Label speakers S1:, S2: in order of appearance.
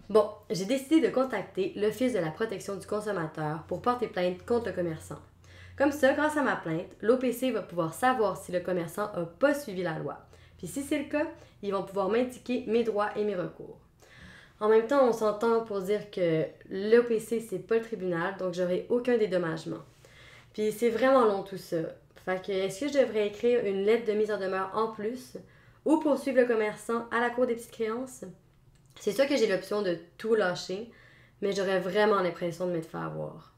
S1: Bon, j'ai décidé de contacter l'Office de la protection du consommateur pour porter plainte contre le commerçant. Comme ça, grâce à ma plainte, l'OPC va pouvoir savoir si le commerçant n'a pas suivi la loi. Puis si c'est le cas, ils vont pouvoir m'indiquer mes droits et mes recours. En même temps, on s'entend pour dire que l'OPC, c'est pas le tribunal, donc j'aurai aucun dédommagement. Puis c'est vraiment long tout ça. Fait que est-ce que je devrais écrire une lettre de mise en demeure en plus ou poursuivre le commerçant à la cour des petites créances? C'est sûr que j'ai l'option de tout lâcher, mais j'aurais vraiment l'impression de m'être fait avoir.